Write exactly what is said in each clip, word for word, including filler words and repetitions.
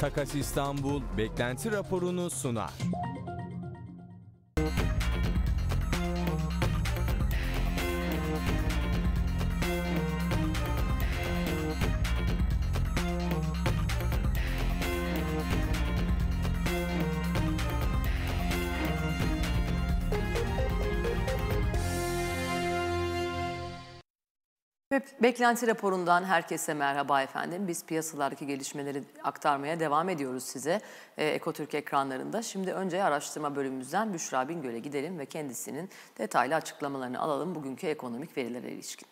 Takas İstanbul beklenti raporunu sunar. Beklenti raporundan herkese merhaba efendim. Biz piyasalardaki gelişmeleri aktarmaya devam ediyoruz size e, Ekotürk ekranlarında. Şimdi önce araştırma bölümümüzden Büşra Bingöl'e gidelim ve kendisinin detaylı açıklamalarını alalım bugünkü ekonomik verilere ilişkin.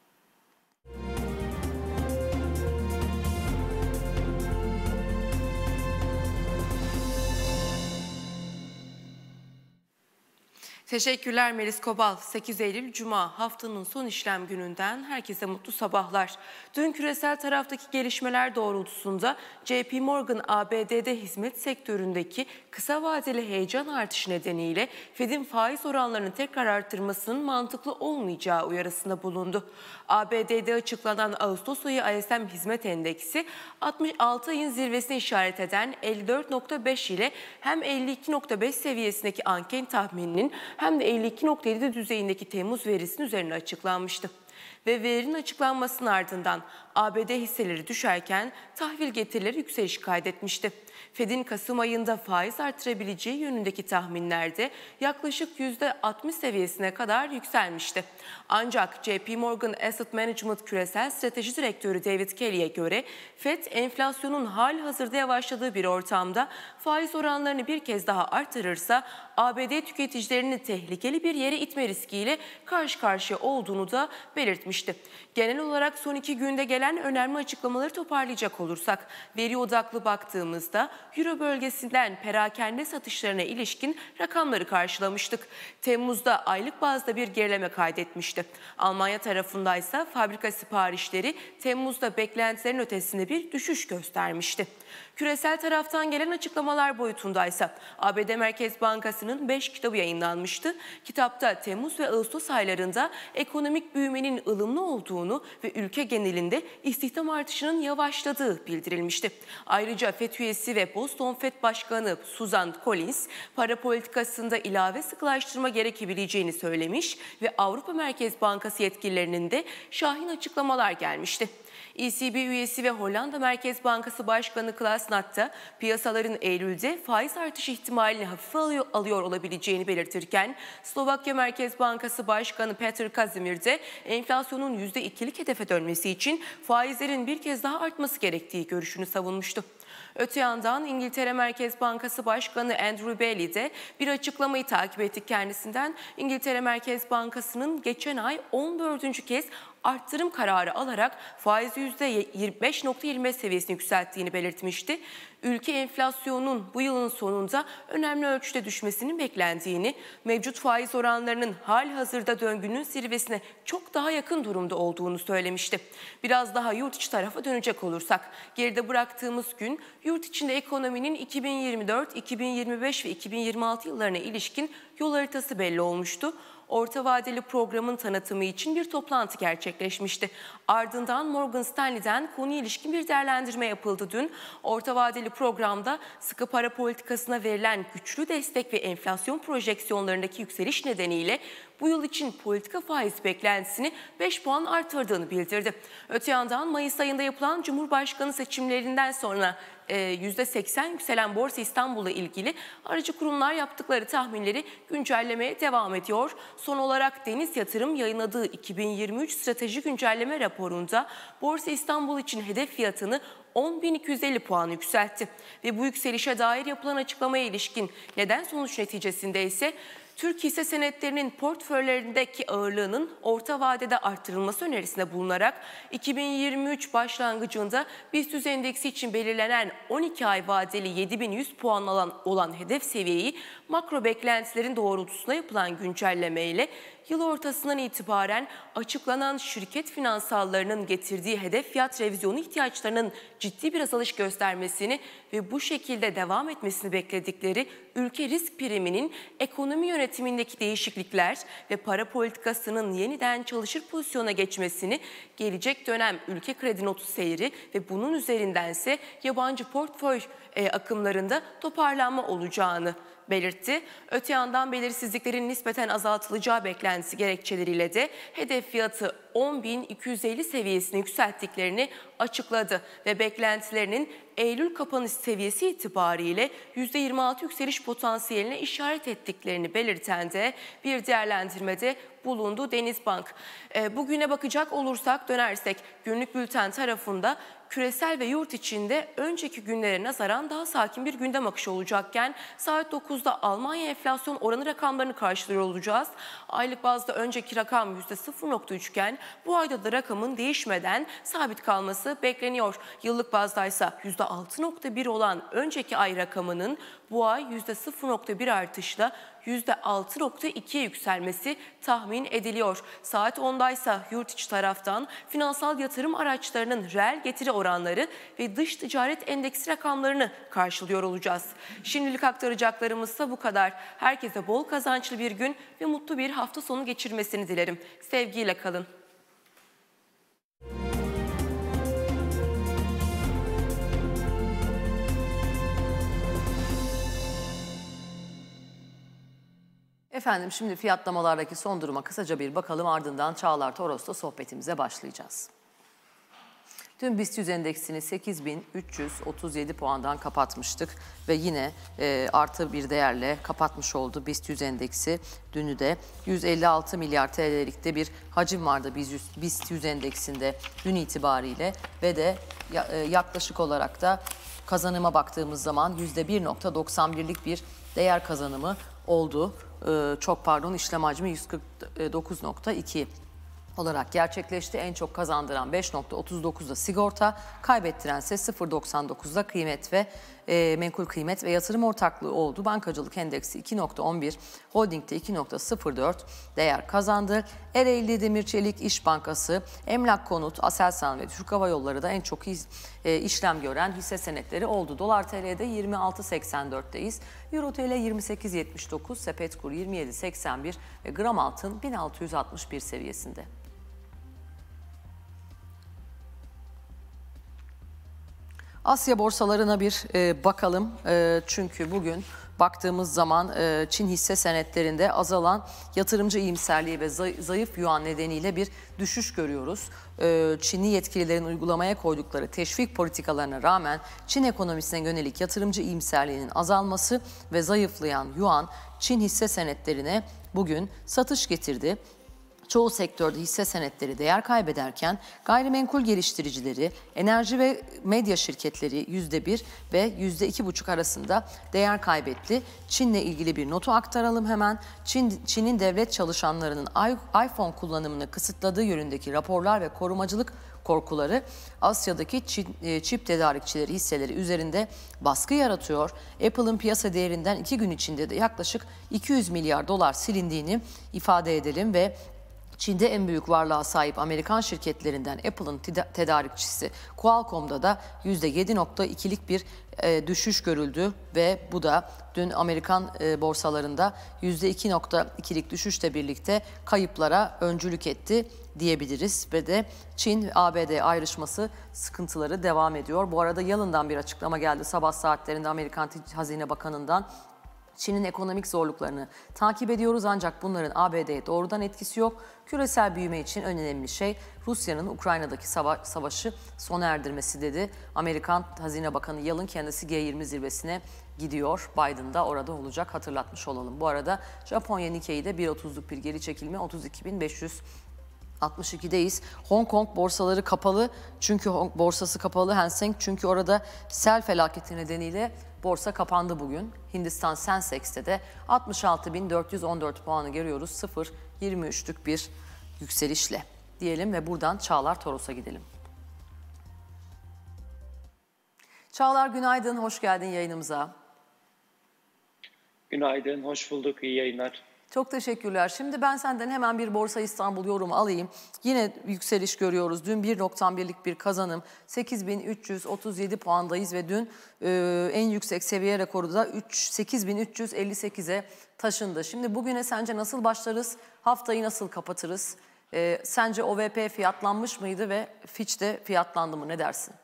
Teşekkürler Melis Kobal. sekiz Eylül Cuma haftanın son işlem gününden herkese mutlu sabahlar. Dün küresel taraftaki gelişmeler doğrultusunda J P Morgan A B D'de hizmet sektöründeki kısa vadeli heyecan artışı nedeniyle Fed'in faiz oranlarını tekrar arttırmasının mantıklı olmayacağı uyarısında bulundu. A B D'de açıklanan Ağustos ayı I S M hizmet endeksi altmış altı ayın zirvesine işaret eden elli dört nokta beş ile hem elli iki nokta beş seviyesindeki anket tahmininin hem de elli iki nokta yedi düzeyindeki Temmuz verisinin üzerine açıklanmıştı. Ve verinin açıklanmasının ardından A B D hisseleri düşerken tahvil getirileri yükseliş kaydetmişti. Fed'in Kasım ayında faiz artırabileceği yönündeki tahminlerde yaklaşık yüzde altmış seviyesine kadar yükselmişti. Ancak J P Morgan Asset Management Küresel Strateji Direktörü David Kelly'e göre Fed enflasyonun halihazırda yavaşladığı bir ortamda faiz oranlarını bir kez daha artırırsa A B D tüketicilerini tehlikeli bir yere itme riskiyle karşı karşıya olduğunu da belirtmişti. Genel olarak son iki günde gelen önemli açıklamaları toparlayacak olursak, veri odaklı baktığımızda Euro bölgesinden perakende satışlarına ilişkin rakamları karşılamıştık. Temmuz'da aylık bazda bir gerileme kaydetmişti. Almanya tarafındaysa fabrika siparişleri Temmuz'da beklentilerin ötesinde bir düşüş göstermişti. Küresel taraftan gelen açıklamalar boyutundaysa A B D Merkez Bankası'nın beş kitabı yayınlanmıştı. Kitapta Temmuz ve Ağustos aylarında ekonomik büyümenin ılımlı olduğunu ve ülke genelinde istihdam artışının yavaşladığı bildirilmişti. Ayrıca Fed üyesi ve Boston Fed Başkanı Susan Collins, para politikasında ilave sıkılaştırma gerekebileceğini söylemiş ve Avrupa Merkez Bankası yetkililerinin de şahin açıklamalar gelmişti. E C B üyesi ve Hollanda Merkez Bankası Başkanı Klaas Knot da piyasaların Eylül'de faiz artış ihtimalini hafife alıyor, alıyor olabileceğini belirtirken Slovakya Merkez Bankası Başkanı Peter Kazimir de enflasyonun yüzde ikilik hedefe dönmesi için faizlerin bir kez daha artması gerektiği görüşünü savunmuştu. Öte yandan İngiltere Merkez Bankası Başkanı Andrew Bailey de bir açıklamayı takip ettik kendisinden. İngiltere Merkez Bankası'nın geçen ay on dördüncü kez arttırım kararı alarak faizi yüzde yirmi beş nokta yirmi beş seviyesine yükselttiğini belirtmişti. Ülke enflasyonunun bu yılın sonunda önemli ölçüde düşmesinin beklendiğini, mevcut faiz oranlarının halihazırda döngünün zirvesine çok daha yakın durumda olduğunu söylemişti. Biraz daha yurt içi tarafa dönecek olursak, geride bıraktığımız gün yurt içinde ekonominin iki bin yirmi dört, iki bin yirmi beş ve iki bin yirmi altı yıllarına ilişkin yol haritası belli olmuştu. Orta vadeli programın tanıtımı için bir toplantı gerçekleşmişti. Ardından Morgan Stanley'den konuya ilişkin bir değerlendirme yapıldı dün. Orta vadeli programda sıkı para politikasına verilen güçlü destek ve enflasyon projeksiyonlarındaki yükseliş nedeniyle bu yıl için politika faiz beklentisini beş puan artırdığını bildirdi. Öte yandan Mayıs ayında yapılan Cumhurbaşkanı seçimlerinden sonra yüzde seksen yükselen Borsa İstanbul'la ilgili aracı kurumlar yaptıkları tahminleri güncellemeye devam ediyor. Son olarak Deniz Yatırım yayınladığı iki bin yirmi üç strateji güncelleme raporunda Borsa İstanbul için hedef fiyatını on bin iki yüz elli puan yükseltti. Ve bu yükselişe dair yapılan açıklamaya ilişkin neden sonuç neticesinde ise Türk hisse senetlerinin portföylerindeki ağırlığının orta vadede artırılması önerisinde bulunarak iki bin yirmi üç başlangıcında BIST endeksi için belirlenen on iki ay vadeli yedi bin yüz puan alan olan hedef seviyeyi makro beklentilerin doğrultusunda yapılan güncelleme ile yıl ortasından itibaren açıklanan şirket finansallarının getirdiği hedef fiyat revizyonu ihtiyaçlarının ciddi bir azalış göstermesini ve bu şekilde devam etmesini bekledikleri ülke risk priminin ekonomi yönetimindeki değişiklikler ve para politikasının yeniden çalışır pozisyona geçmesini, gelecek dönem ülke kredi notu seyri ve bunun üzerindense yabancı portföy e, akımlarında toparlanma olacağını belirtti. Öte yandan belirsizliklerin nispeten azaltılacağı beklentisi gerekçeleriyle de hedef fiyatı on bin iki yüz elli seviyesine yükselttiklerini açıkladı ve beklentilerinin Eylül kapanış seviyesi itibariyle yüzde yirmi altı yükseliş potansiyeline işaret ettiklerini belirten de bir değerlendirmede bulundu Denizbank. E, bugüne bakacak olursak, dönersek günlük bülten tarafında küresel ve yurt içinde önceki günlere nazaran daha sakin bir gündem akışı olacakken saat dokuzda Almanya enflasyon oranı rakamlarını karşılıyor olacağız. Aylık bazda önceki rakam yüzde sıfır nokta üç iken bu ayda da rakamın değişmeden sabit kalması bekleniyor. Yıllık bazdaysa yüzde altı nokta bir olan önceki ay rakamının bu ay yüzde sıfır nokta bir artışla yüzde altı nokta ikiye yükselmesi tahmin ediliyor. Saat ondaysa yurt içi taraftan finansal yatırım araçlarının reel getiri oranları ve dış ticaret endeksi rakamlarını karşılıyor olacağız. Şimdilik aktaracaklarımızsa bu kadar. Herkese bol kazançlı bir gün ve mutlu bir hafta sonu geçirmesini dilerim. Sevgiyle kalın. Efendim şimdi fiyatlamalardaki son duruma kısaca bir bakalım, ardından Çağlar Toros'ta sohbetimize başlayacağız. Dün BIST yüz endeksini sekiz bin üç yüz otuz yedi puandan kapatmıştık ve yine e, artı bir değerle kapatmış oldu BIST yüz endeksi. Dünü de yüz elli altı milyar T L'likte bir hacim vardı BIST yüz endeksinde dün itibariyle ve de yaklaşık olarak da kazanıma baktığımız zaman yüzde bir nokta doksan birlik bir değer kazanımı oldu. Ee, çok pardon işlem hacmi yüz kırk dokuz nokta iki olarak gerçekleşti. En çok kazandıran beş nokta otuz dokuzda sigorta, kaybettirense sıfır nokta doksan dokuzda kıymet ve e, menkul kıymet ve yatırım ortaklığı oldu. Bankacılık endeksi iki nokta on bir, holdingde iki nokta sıfır dört değer kazandı. Ereğli Demir Çelik, İş Bankası, Emlak Konut, Aselsan ve Türk Hava Yolları da en çok iz, e, işlem gören hisse senetleri oldu. Dolar T L'de yirmi altı seksen dörtteyiz. Euro T L yirmi sekiz yetmiş dokuz, sepet kur yirmi yedi seksen bir ve gram altın bin altı yüz altmış bir seviyesinde. Asya borsalarına bir e, bakalım e, çünkü bugün baktığımız zaman e, Çin hisse senetlerinde azalan yatırımcı iyimserliği ve zay zayıf yuan nedeniyle bir düşüş görüyoruz. E, Çinli yetkililerin uygulamaya koydukları teşvik politikalarına rağmen Çin ekonomisine yönelik yatırımcı iyimserliğinin azalması ve zayıflayan yuan Çin hisse senetlerine bugün satış getirdi. Çoğu sektörde hisse senetleri değer kaybederken gayrimenkul geliştiricileri, enerji ve medya şirketleri yüzde bir ve yüzde iki buçuk arasında değer kaybetti. Çin'le ilgili bir notu aktaralım hemen. Çin, Çin'in devlet çalışanlarının iPhone kullanımını kısıtladığı yönündeki raporlar ve korumacılık korkuları Asya'daki Çin, çip tedarikçileri hisseleri üzerinde baskı yaratıyor. Apple'ın piyasa değerinden iki gün içinde de yaklaşık iki yüz milyar dolar silindiğini ifade edelim ve Çin'de en büyük varlığa sahip Amerikan şirketlerinden Apple'ın tedarikçisi Qualcomm'da da yüzde yedi nokta ikilik bir e, düşüş görüldü ve bu da dün Amerikan e, borsalarında yüzde iki nokta ikilik düşüşle birlikte kayıplara öncülük etti diyebiliriz ve de Çin A B D ayrışması sıkıntıları devam ediyor. Bu arada Yalın'dan bir açıklama geldi sabah saatlerinde Amerikan Hazine Bakanı'ndan. Çin'in ekonomik zorluklarını takip ediyoruz ancak bunların A B D'ye doğrudan etkisi yok. Küresel büyüme için en önemli şey Rusya'nın Ukrayna'daki sava savaşı sona erdirmesi dedi. Amerikan Hazine Bakanı Yalın kendisi G yirmi zirvesine gidiyor. Biden da orada olacak, hatırlatmış olalım. Bu arada Japonya Nikkei'de bir otuzluk bir geri çekilme, otuz iki bin beş yüz altmış ikideyiz. Hong Kong borsaları kapalı çünkü borsası kapalı Hang Seng çünkü orada sel felaketi nedeniyle borsa kapandı bugün. Hindistan Sensex'te de altmış altı bin dört yüz on dört puanı görüyoruz. sıfır virgül yirmi üçlük bir yükselişle diyelim ve buradan Çağlar Toros'a gidelim. Çağlar günaydın, hoş geldin yayınımıza. Günaydın. Günaydın, hoş bulduk, iyi yayınlar. Çok teşekkürler. Şimdi ben senden hemen bir Borsa İstanbul yorumu alayım. Yine yükseliş görüyoruz. Dün bir nokta birlik bir kazanım. sekiz bin üç yüz otuz yedi puandayız ve dün e, en yüksek seviye rekoru da sekiz bin üç yüz elli sekize taşındı. Şimdi bugüne sence nasıl başlarız? Haftayı nasıl kapatırız? E, sence O V P fiyatlanmış mıydı ve Fitch'te fiyatlandı mı? Ne dersin?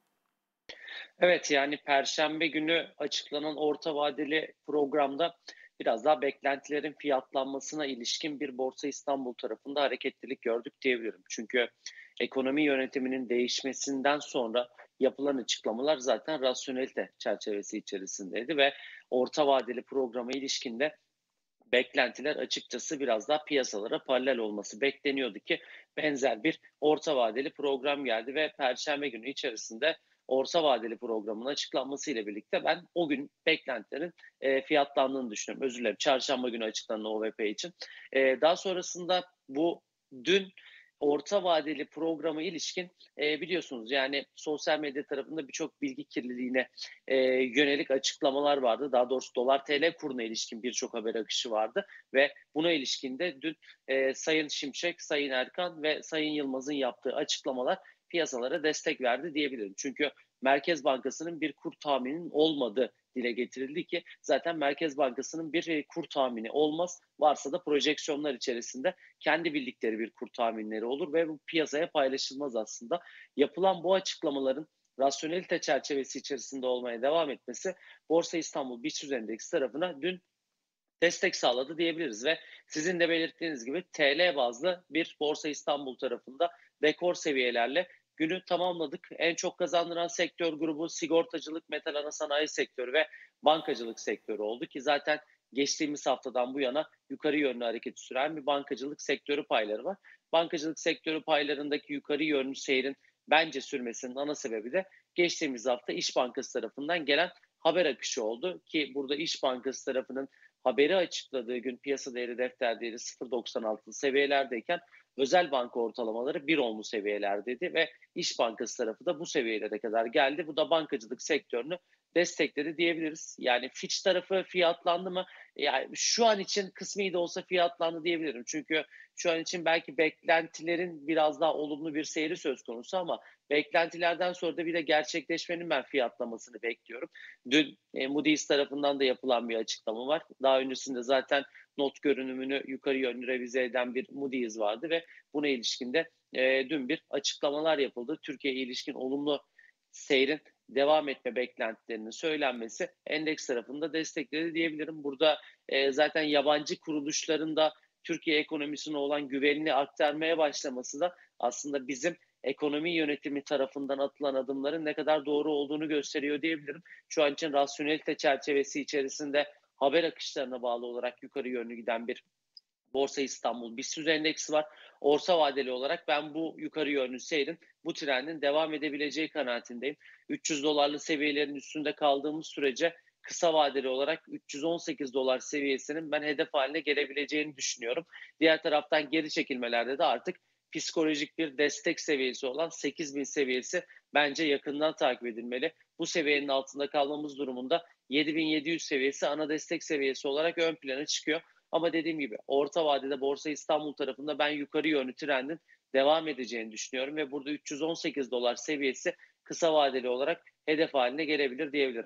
Evet, yani Perşembe günü açıklanan orta vadeli programda biraz daha beklentilerin fiyatlanmasına ilişkin bir Borsa İstanbul tarafında hareketlilik gördük diyebilirim. Çünkü ekonomi yönetiminin değişmesinden sonra yapılan açıklamalar zaten rasyonelite çerçevesi içerisindeydi ve orta vadeli programa ilişkin de beklentiler açıkçası biraz daha piyasalara paralel olması bekleniyordu ki benzer bir orta vadeli program geldi ve Perşembe günü içerisinde orta vadeli programın açıklanmasıyla birlikte ben o gün beklentilerin e, fiyatlandığını düşünüyorum. Özür dilerim, çarşamba günü açıklanan O V P için. E, daha sonrasında bu dün orta vadeli programa ilişkin e, biliyorsunuz yani sosyal medya tarafında birçok bilgi kirliliğine e, yönelik açıklamalar vardı. Daha doğrusu dolar T L kuruna ilişkin birçok haber akışı vardı ve buna ilişkin de dün e, Sayın Şimşek, Sayın Erkan ve Sayın Yılmaz'ın yaptığı açıklamalar piyasalara destek verdi diyebilirim. Çünkü Merkez Bankası'nın bir kur tahmininin olmadığı dile getirildi ki zaten Merkez Bankası'nın bir e, kur tahmini olmaz. Varsa da projeksiyonlar içerisinde kendi bildikleri bir kur tahminleri olur ve bu piyasaya paylaşılmaz aslında. Yapılan bu açıklamaların rasyonelite çerçevesi içerisinde olmaya devam etmesi Borsa İstanbul BIST Endeksi tarafına dün destek sağladı diyebiliriz ve sizin de belirttiğiniz gibi T L bazlı bir Borsa İstanbul tarafında rekor seviyelerle günü tamamladık. En çok kazandıran sektör grubu sigortacılık, metal ana sanayi sektörü ve bankacılık sektörü oldu ki zaten geçtiğimiz haftadan bu yana yukarı yönlü hareket süren bir bankacılık sektörü payları var. Bankacılık sektörü paylarındaki yukarı yönlü seyrin bence sürmesinin ana sebebi de geçtiğimiz hafta İş Bankası tarafından gelen haber akışı oldu ki burada İş Bankası tarafının haberi açıkladığı gün piyasa değeri defter değeri sıfır virgül doksan altı seviyelerdeyken özel banka ortalamaları bir onlu seviyelerdeydi ve İş Bankası tarafı da bu seviyelere kadar geldi. Bu da bankacılık sektörünü destekledi diyebiliriz. Yani Fitch tarafı fiyatlandı mı? Yani şu an için kısmi de olsa fiyatlandı diyebilirim. Çünkü şu an için belki beklentilerin biraz daha olumlu bir seyri söz konusu ama beklentilerden sonra da bir de gerçekleşmenin ben fiyatlamasını bekliyorum. Dün e, Moody's tarafından da yapılan bir açıklama var. Daha öncesinde zaten not görünümünü yukarı yönlü revize eden bir Moody's vardı ve buna ilişkin de e, dün bir açıklamalar yapıldı. Türkiye'ye ilişkin olumlu seyrin devam etme beklentilerinin söylenmesi endeks tarafında destekledi diyebilirim. Burada e, zaten yabancı kuruluşların da Türkiye ekonomisine olan güvenini aktarmaya başlaması da aslında bizim ekonomi yönetimi tarafından atılan adımların ne kadar doğru olduğunu gösteriyor diyebilirim. Şu an için rasyonelite çerçevesi içerisinde haber akışlarına bağlı olarak yukarı yönlü giden bir Borsa İstanbul BIST endeksi var. Orta vadeli olarak ben bu yukarı yönlü seyrin bu trendin devam edebileceği kanaatindeyim. üç yüz dolarlı seviyelerin üstünde kaldığımız sürece kısa vadeli olarak üç yüz on sekiz dolar seviyesinin ben hedef haline gelebileceğini düşünüyorum. Diğer taraftan geri çekilmelerde de artık psikolojik bir destek seviyesi olan sekiz bin seviyesi bence yakından takip edilmeli. Bu seviyenin altında kalmamız durumunda yedi bin yedi yüz seviyesi ana destek seviyesi olarak ön plana çıkıyor. Ama dediğim gibi orta vadede Borsa İstanbul tarafında ben yukarı yönlü trendin devam edeceğini düşünüyorum ve burada üç yüz on sekiz dolar seviyesi kısa vadeli olarak hedef haline gelebilir diyebilirim.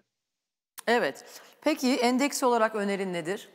Evet. Peki endeks olarak önerin nedir?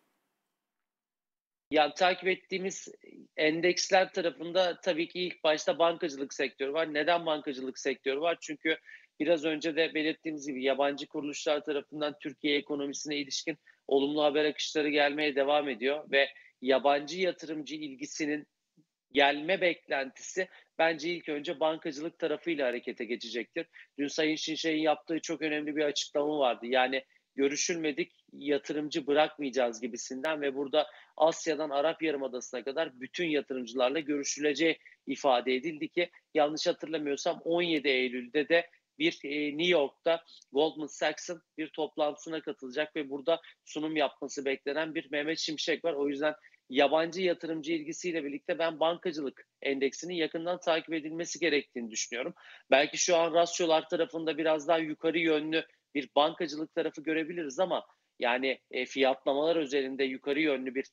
Yani takip ettiğimiz endeksler tarafında tabii ki ilk başta bankacılık sektörü var. Neden bankacılık sektörü var? Çünkü biraz önce de belirttiğimiz gibi yabancı kuruluşlar tarafından Türkiye ekonomisine ilişkin olumlu haber akışları gelmeye devam ediyor ve yabancı yatırımcı ilgisinin gelme beklentisi bence ilk önce bankacılık tarafıyla harekete geçecektir. Dün Sayın Şimşek'in yaptığı çok önemli bir açıklama vardı. Yani görüşülmedik yatırımcı bırakmayacağız gibisinden ve burada Asya'dan Arap Yarımadası'na kadar bütün yatırımcılarla görüşüleceği ifade edildi ki yanlış hatırlamıyorsam on yedi Eylül'de de bir e, New York'ta Goldman Sachs'ın bir toplantısına katılacak ve burada sunum yapması beklenen bir Mehmet Şimşek var. O yüzden yabancı yatırımcı ilgisiyle birlikte ben bankacılık endeksinin yakından takip edilmesi gerektiğini düşünüyorum. Belki şu an rasyolar tarafında biraz daha yukarı yönlü bir bankacılık tarafı görebiliriz ama Yani e, fiyatlamalar özelinde yukarı yönlü bir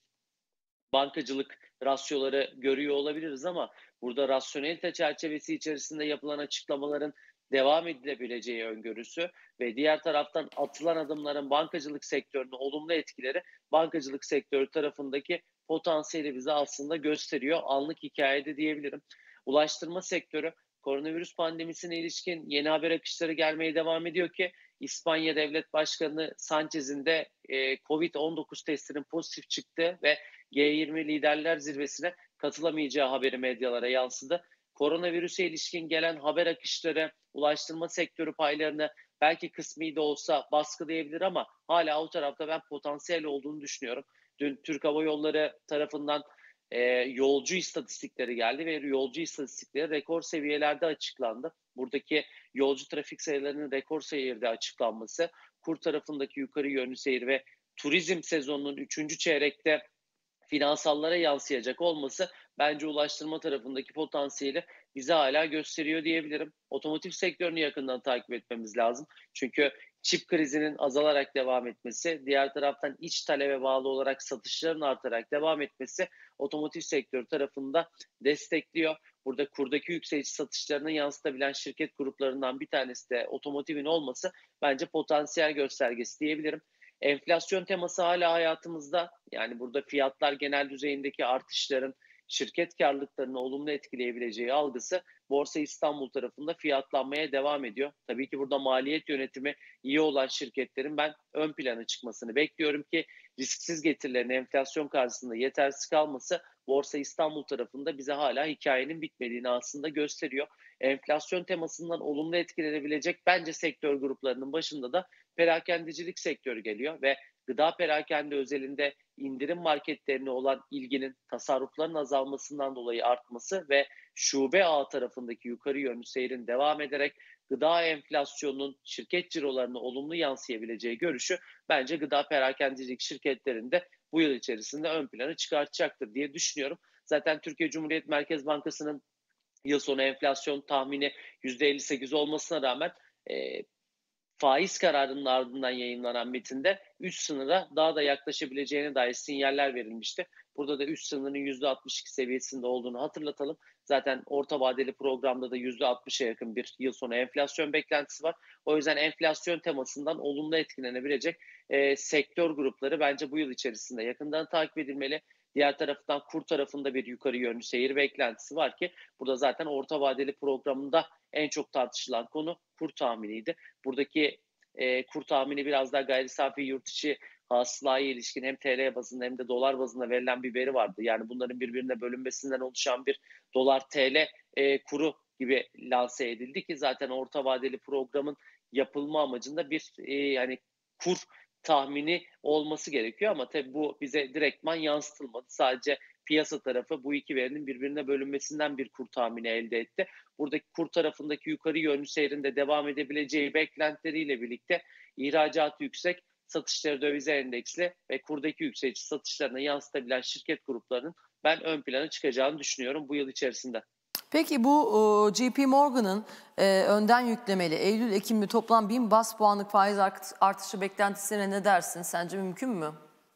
bankacılık rasyoları görüyor olabiliriz ama burada rasyonelite çerçevesi içerisinde yapılan açıklamaların devam edilebileceği öngörüsü ve diğer taraftan atılan adımların bankacılık sektörüne olumlu etkileri bankacılık sektörü tarafındaki potansiyeli bize aslında gösteriyor. Anlık hikayede diyebilirim. Ulaştırma sektörü koronavirüs pandemisine ilişkin yeni haber akışları gelmeye devam ediyor ki İspanya Devlet Başkanı Sanchez'in de e, covid on dokuz testinin pozitif çıktığı ve G yirmi Liderler Zirvesi'ne katılamayacağı haberi medyalara yansıdı. Koronavirüse ilişkin gelen haber akışları ulaştırma sektörü paylarını belki kısmi de olsa baskılayabilir ama hala o tarafta ben potansiyel olduğunu düşünüyorum. Dün Türk Hava Yolları tarafından e, yolcu istatistikleri geldi ve yolcu istatistikleri rekor seviyelerde açıklandı. Buradaki yolcu trafik sayılarının rekor seviyede açıklanması, kur tarafındaki yukarı yönlü seyir ve turizm sezonunun üçüncü çeyrekte finansallara yansıyacak olması bence ulaştırma tarafındaki potansiyeli bize hala gösteriyor diyebilirim. Otomotiv sektörünü yakından takip etmemiz lazım. Çünkü çip krizinin azalarak devam etmesi, diğer taraftan iç talebe bağlı olarak satışların artarak devam etmesi otomotiv sektörü tarafında destekliyor. Burada kurdaki yükseliş satışlarını yansıtabilen şirket gruplarından bir tanesi de otomotivin olması bence potansiyel göstergesi diyebilirim. Enflasyon teması hala hayatımızda. Yani burada fiyatlar genel düzeyindeki artışların şirket karlılıklarını olumlu etkileyebileceği algısı Borsa İstanbul tarafında fiyatlanmaya devam ediyor. Tabii ki burada maliyet yönetimi iyi olan şirketlerin ben ön plana çıkmasını bekliyorum ki risksiz getirilerin enflasyon karşısında yetersiz kalması Borsa İstanbul tarafında bize hala hikayenin bitmediğini aslında gösteriyor. Enflasyon temasından olumlu etkilenebilecek bence sektör gruplarının başında da perakendecilik sektörü geliyor ve gıda perakende özelinde indirim marketlerine olan ilginin tasarrufların azalmasından dolayı artması ve şube ağ tarafındaki yukarı yönlü seyrin devam ederek gıda enflasyonunun şirket cirolarına olumlu yansıyabileceği görüşü bence gıda perakendecilik şirketlerinde bu yıl içerisinde ön plana çıkartacaktır diye düşünüyorum. Zaten Türkiye Cumhuriyet Merkez Bankası'nın yıl sonu enflasyon tahmini yüzde elli sekiz olmasına rağmen e, faiz kararının ardından yayınlanan metinde üst sınıra daha da yaklaşabileceğine dair sinyaller verilmişti. Burada da üst sınırın yüzde altmış iki seviyesinde olduğunu hatırlatalım. Zaten orta vadeli programda da yüzde altmışa yakın bir yıl sonu enflasyon beklentisi var. O yüzden enflasyon temasından olumlu etkilenebilecek e, sektör grupları bence bu yıl içerisinde yakından takip edilmeli. Diğer taraftan kur tarafında bir yukarı yönlü seyir beklentisi var ki burada zaten orta vadeli programında en çok tartışılan konu kur tahminiydi. Buradaki e, kur tahmini biraz daha gayri safi yurt içi hasılaya ilişkin hem T L bazında hem de dolar bazında verilen bir veri vardı. Yani bunların birbirine bölünmesinden oluşan bir dolar T L e, kuru gibi lanse edildi ki zaten orta vadeli programın yapılma amacında bir e, yani kur tahmini olması gerekiyor ama tabii bu bize direktman yansıtılmadı. Sadece piyasa tarafı bu iki verinin birbirine bölünmesinden bir kur tahmini elde etti. Buradaki kur tarafındaki yukarı yönlü seyrinde devam edebileceği beklentileriyle birlikte ihracatı yüksek, satışları döviz endeksli ve kurdaki yükseliş satışlarına yansıtabilen şirket gruplarının ben ön plana çıkacağını düşünüyorum bu yıl içerisinde. Peki bu o, J P Morgan'ın e, önden yüklemeli Eylül-Ekim'de toplam bin bas puanlık faiz art- artışı beklentisine ne dersin? Sence mümkün mü?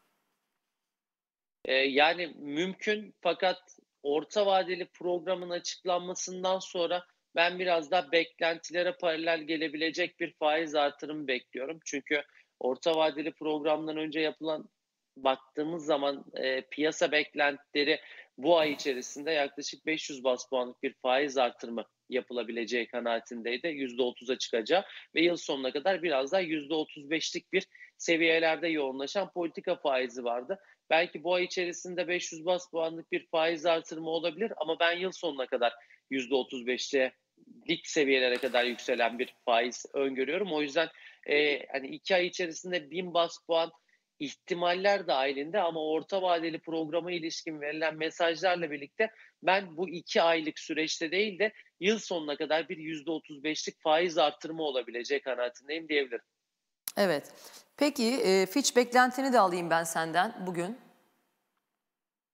Ee, yani mümkün fakat orta vadeli programın açıklanmasından sonra ben biraz daha beklentilere paralel gelebilecek bir faiz artırımı bekliyorum. Çünkü orta vadeli programdan önce yapılan baktığımız zaman e, piyasa beklentileri bu ay içerisinde yaklaşık beş yüz bas puanlık bir faiz artırımı yapılabileceği kanaatindeydi. yüzde otuza çıkacağı ve yıl sonuna kadar biraz daha yüzde otuz beşlik bir seviyelerde yoğunlaşan politika faizi vardı. Belki bu ay içerisinde beş yüz bas puanlık bir faiz artırımı olabilir ama ben yıl sonuna kadar yüzde otuz beşlik seviyelere kadar yükselen bir faiz öngörüyorum. O yüzden e, hani iki ay içerisinde bin bas puan ihtimaller dahilinde ama orta vadeli programa ilişkin verilen mesajlarla birlikte ben bu iki aylık süreçte değil de yıl sonuna kadar bir yüzde otuz beşlik faiz artırımı olabilecek kanaatindeyim diyebilirim. Evet. Peki e, Fitch beklentini de alayım ben senden bugün.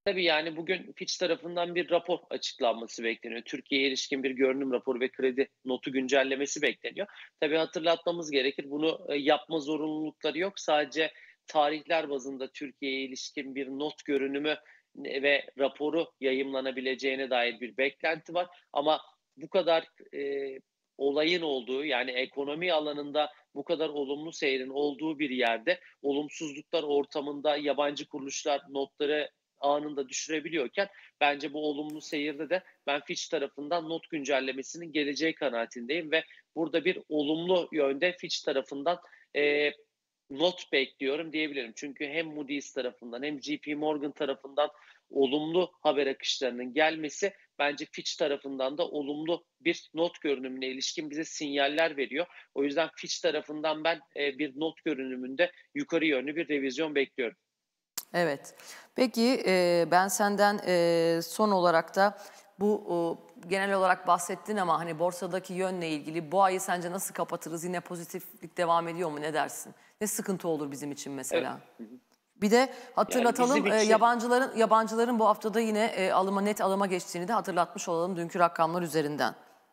Tabii yani bugün Fitch tarafından bir rapor açıklanması bekleniyor. Türkiye'ye ilişkin bir görünüm raporu ve kredi notu güncellemesi bekleniyor. Tabii hatırlatmamız gerekir. Bunu e, yapma zorunlulukları yok. Sadece tarihler bazında Türkiye'ye ilişkin bir not görünümü e, ve raporu yayımlanabileceğine dair bir beklenti var. Ama bu kadar e, olayın olduğu, yani ekonomi alanında bu kadar olumlu seyrin olduğu bir yerde olumsuzluklar ortamında yabancı kuruluşlar notları anında düşürebiliyorken, bence bu olumlu seyirde de ben Fitch tarafından not güncellemesinin geleceği kanaatindeyim ve burada bir olumlu yönde Fitch tarafından e, not bekliyorum diyebilirim. Çünkü hem Moody's tarafından hem J P Morgan tarafından olumlu haber akışlarının gelmesi bence Fitch tarafından da olumlu bir not görünümüne ilişkin bize sinyaller veriyor. O yüzden Fitch tarafından ben e, bir not görünümünde yukarı yönlü bir revizyon bekliyorum. Evet. Peki e, ben senden e, son olarak da bu o, genel olarak bahsettin ama hani borsadaki yönle ilgili bu ayı sence nasıl kapatırız? Yine pozitiflik devam ediyor mu? Ne dersin? Ne sıkıntı olur bizim için mesela? Evet. Bir de hatırlatalım Yani e, için... yabancıların yabancıların bu haftada yine e, alıma net alıma geçtiğini de hatırlatmış olalım dünkü rakamlar üzerinden.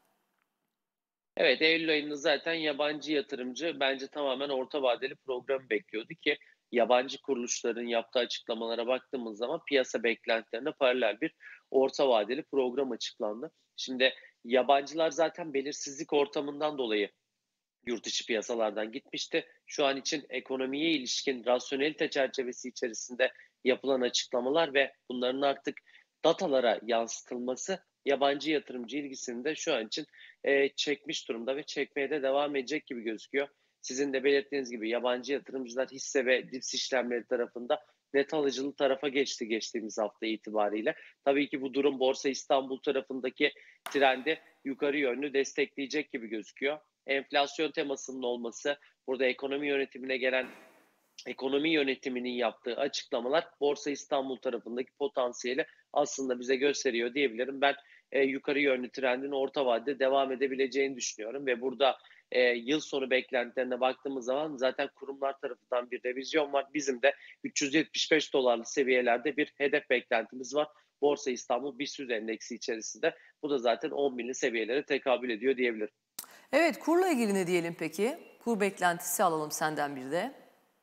Evet, Eylül ayında zaten yabancı yatırımcı bence tamamen orta vadeli programı bekliyordu ki yabancı kuruluşların yaptığı açıklamalara baktığımız zaman piyasa beklentilerine paralel bir orta vadeli program açıklandı. Şimdi yabancılar zaten belirsizlik ortamından dolayı yurt dışı piyasalardan gitmişti. Şu an için ekonomiye ilişkin rasyonelite çerçevesi içerisinde yapılan açıklamalar ve bunların artık datalara yansıtılması yabancı yatırımcı ilgisini de şu an için e, çekmiş durumda ve çekmeye de devam edecek gibi gözüküyor. Sizin de belirttiğiniz gibi yabancı yatırımcılar hisse ve dips işlemleri tarafında net alıcılı tarafa geçti geçtiğimiz hafta itibariyle. Tabii ki bu durum Borsa İstanbul tarafındaki trendi yukarı yönlü destekleyecek gibi gözüküyor. Enflasyon temasının olması, burada ekonomi yönetimine gelen ekonomi yönetiminin yaptığı açıklamalar Borsa İstanbul tarafındaki potansiyeli aslında bize gösteriyor diyebilirim. Ben e, yukarı yönlü trendin orta vadede devam edebileceğini düşünüyorum ve burada e, yıl sonu beklentilerine baktığımız zaman zaten kurumlar tarafından bir revizyon var. Bizim de üç yüz yetmiş beş dolarlı seviyelerde bir hedef beklentimiz var. Borsa İstanbul BIST yüz endeksi içerisinde. Bu da zaten on binli seviyelere tekabül ediyor diyebilirim. Evet, kurla ilgili ne diyelim peki? Kur beklentisi alalım senden bir de.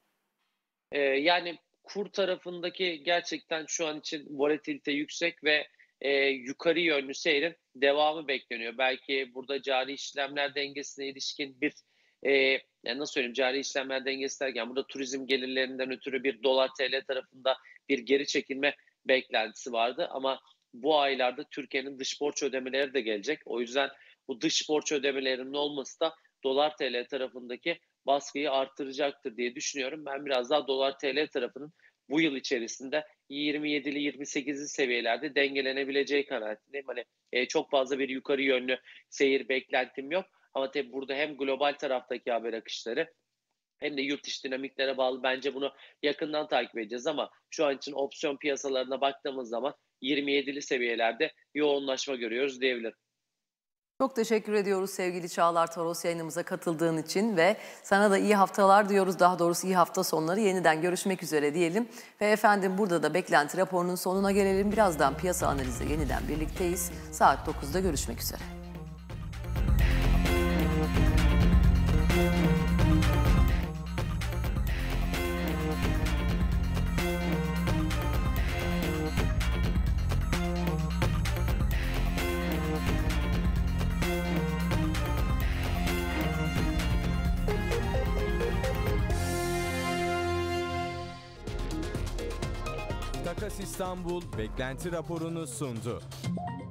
Ee, yani kur tarafındaki gerçekten şu an için volatilite yüksek ve e, yukarı yönlü seyrin devamı bekleniyor. Belki burada cari işlemler dengesine ilişkin bir e, yani nasıl söyleyeyim, cari işlemler dengesi derken burada turizm gelirlerinden ötürü bir dolar T L tarafında bir geri çekilme beklentisi vardı ama bu aylarda Türkiye'nin dış borç ödemeleri de gelecek. O yüzden bu dış borç ödemelerinin olması da dolar T L tarafındaki baskıyı arttıracaktır diye düşünüyorum. Ben biraz daha dolar T L tarafının bu yıl içerisinde yirmi yedili yirmi sekizli seviyelerde dengelenebileceği kanaatindeyim. Hani e, çok fazla bir yukarı yönlü seyir beklentim yok. Ama tabii burada hem global taraftaki haber akışları hem de yurt dışı dinamiklere bağlı, bence bunu yakından takip edeceğiz ama şu an için opsiyon piyasalarına baktığımız zaman yirmi yedili seviyelerde yoğunlaşma görüyoruz diyebilirim. Çok teşekkür ediyoruz sevgili Çağlar Toros yayınımıza katıldığın için ve sana da iyi haftalar diyoruz. Daha doğrusu iyi hafta sonları, yeniden görüşmek üzere diyelim. Ve efendim burada da beklenti raporunun sonuna gelelim. Birazdan piyasa analizi yeniden birlikteyiz. Saat dokuzda görüşmek üzere. Takas İstanbul beklenti raporunu sundu.